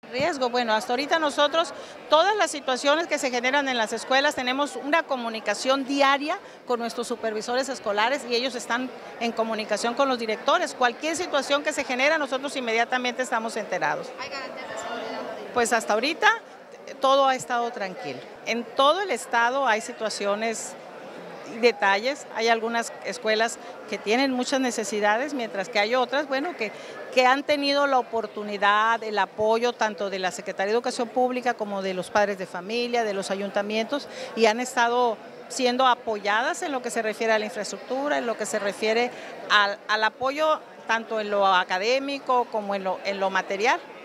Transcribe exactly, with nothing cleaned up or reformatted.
Riesgo, bueno, hasta ahorita nosotros, todas las situaciones que se generan en las escuelas, tenemos una comunicación diaria con nuestros supervisores escolares y ellos están en comunicación con los directores. Cualquier situación que se genera, nosotros inmediatamente estamos enterados. ¿Hay garantías de seguridad? Pues hasta ahorita todo ha estado tranquilo. En todo el estado hay situaciones, detalles, hay algunas escuelas que tienen muchas necesidades, mientras que hay otras, bueno, que, que han tenido la oportunidad, el apoyo tanto de la Secretaría de Educación Pública como de los padres de familia, de los ayuntamientos, y han estado siendo apoyadas en lo que se refiere a la infraestructura, en lo que se refiere al, al apoyo tanto en lo académico como en lo, en lo material.